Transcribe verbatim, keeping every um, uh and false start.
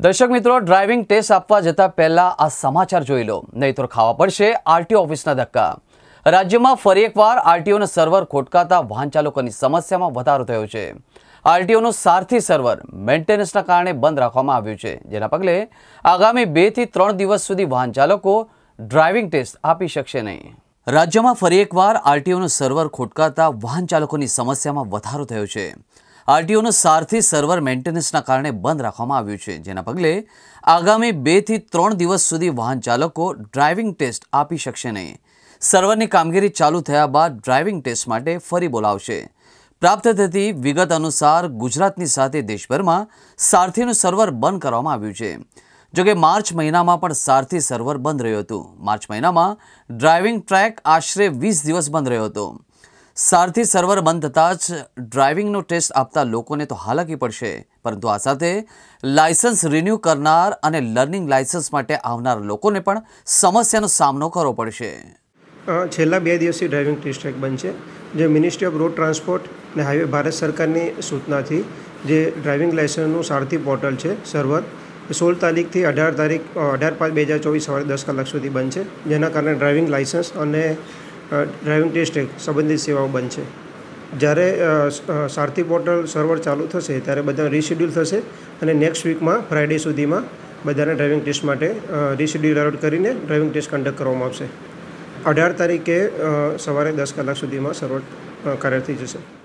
દર્શક મિત્રો, driving test આપવા જતા પહેલા આ સમાચાર જોઈ લો, નહીં તો ખાવા પડશે આરટીઓ ઓફિસના ધક્કા। રાજ્યમાં ફરી એકવાર આરટીઓના સર્વર ખોટકાતા વાહન ચાલકોની સમસ્યામાં વધારો થયો છે। આરટીઓનું સારથી સર્વર મેન્ટેનન્સના કારણે બંધ રાખવામાં આવ્યું છે, જેના પગલે આગામી બે થી ત્રણ દિવસ સુધી વાહન ચાલકો ડ્રાઇવિંગ ટેસ્ટ આપી શકશે નહીં। રાજ્યમાં ફરી એકવાર આરટીઓનું સર્વર ખોટકાતા વાહન ચાલકોની સમસ્યામાં વધારો થયો છે। આરટીઓનું સારથી સર્વર મેન્ટેનન્સના કારણે બંધ રાખવામાં આવ્યું છે, જેના પગલે આગામી બે થી ત્રણ દિવસ સુધી વાહન ચાલકો ડ્રાઇવિંગ ટેસ્ટ આપી શકશે નહીં। સર્વરની કામગીરી ચાલુ થયા બાદ ડ્રાઇવિંગ ટેસ્ટ માટે ફરી બોલાવશે। પ્રાપ્ત થતી વિગત અનુસાર ગુજરાતની સાથે દેશભરમાં સારથીનું સર્વર બંધ કરવામાં આવ્યું છે। જોકે માર્ચ મહિનામાં પણ સારથી સર્વર બંધ રહ્યું હતું। માર્ચ મહિનામાં ડ્રાઇવિંગ ટ્રેક આશરે વીસ દિવસ બંધ રહ્યો હતો। સારથી સર્વર બંધ થતાં જ ડ્રાઇવિંગનો ટેસ્ટ આપતા લોકોને તો હાલાકી પડશે, પરંતુ આ સાથે લાયસન્સ રિન્યૂ કરનાર અને લર્નિંગ લાયસન્સ માટે આવનાર લોકોને પણ સમસ્યાનો સામનો કરવો પડશે। છેલ્લા બે દિવસથી ડ્રાઇવિંગ ટેસ્ટ ટ્રેક બંધ છે, જે મિનિસ્ટ્રી ઓફ રોડ ટ્રાન્સપોર્ટ અને હાઈવે ભારત સરકારની સૂચનાથી જે ડ્રાઇવિંગ લાયસન્સનું સારથી પોર્ટલ છે સર્વર સોળ તારીખથી અઢાર તારીખ અઢાર પાંચ બે હજાર ચોવીસ સવારે દસ કલાક સુધી બંધ છે, જેના કારણે ડ્રાઇવિંગ લાયસન્સ અને ડ્રાઇવિંગ ટેસ્ટ સંબંધિત સેવાઓ બંધ છે। જ્યારે સારથી પોર્ટલ સર્વર ચાલુ થશે ત્યારે બધા રીશેડ્યુલ થશે અને નેક્સ્ટ વીકમાં ફ્રાઇડે સુધીમાં બધાને ડ્રાઇવિંગ ટેસ્ટ માટે રીશેડ્યુલ અલોટ કરીને ડ્રાઇવિંગ ટેસ્ટ કન્ડક્ટ કરવામાં આવશે। અઢાર તારીખે સવારે દસ કલાક સુધીમાં સર્વર કાર્ય થઈ જશે।